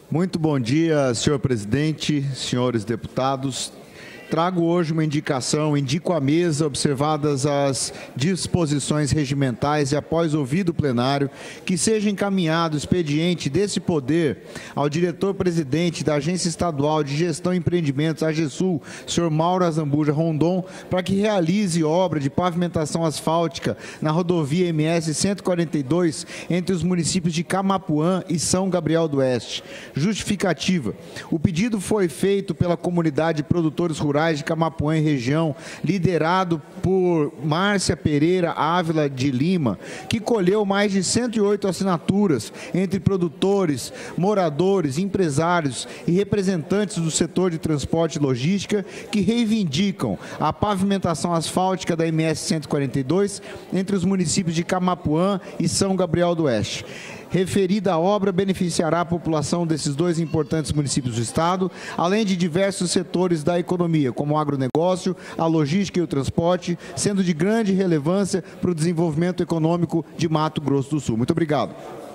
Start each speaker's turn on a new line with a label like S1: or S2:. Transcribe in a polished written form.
S1: Muito bom dia, senhor presidente, senhores deputados. Trago hoje uma indico à mesa, observadas as disposições regimentais e após ouvido o plenário, que seja encaminhado o expediente desse poder ao diretor-presidente da Agência Estadual de Gestão e Empreendimentos, AGESUL, senhor Mauro Azambuja Rondon, para que realize obra de pavimentação asfáltica na rodovia MS 142 entre os municípios de Camapuã e São Gabriel do Oeste. Justificativa. O pedido foi feito pela comunidade de produtores rurais de Camapuã e região, liderado por Márcia Pereira Ávila de Lima, que colheu mais de 108 assinaturas entre produtores, moradores, empresários e representantes do setor de transporte e logística, que reivindicam a pavimentação asfáltica da MS 142 entre os municípios de Camapuã e São Gabriel do Oeste. Referida obra beneficiará a população desses dois importantes municípios do estado, além de diversos setores da economia, como o agronegócio, a logística e o transporte, sendo de grande relevância para o desenvolvimento econômico de Mato Grosso do Sul. Muito obrigado.